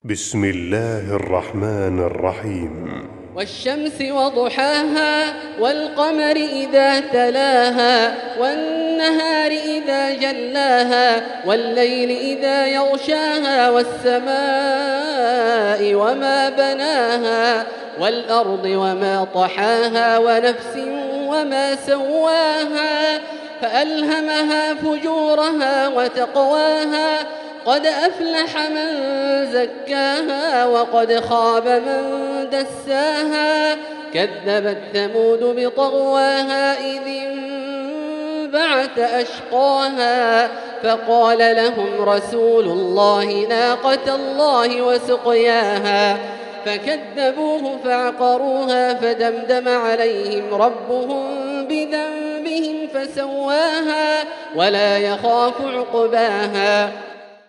بسم الله الرحمن الرحيم. والشمس وضحاها والقمر إذا تلاها والنهار إذا جلاها والليل إذا يغشاها والسماء وما بناها والأرض وما طحاها ونفس وما سواها فألهمها فجورها وتقواها قد أفلح من زكاها وقد خاب من دساها كذبت ثمود بطغواها إذ انبعث أشقاها فقال لهم رسول الله ناقة الله وسقياها فكذبوه فعقروها فدمدم عليهم ربهم بذنبهم فسواها ولا يخاف عقباها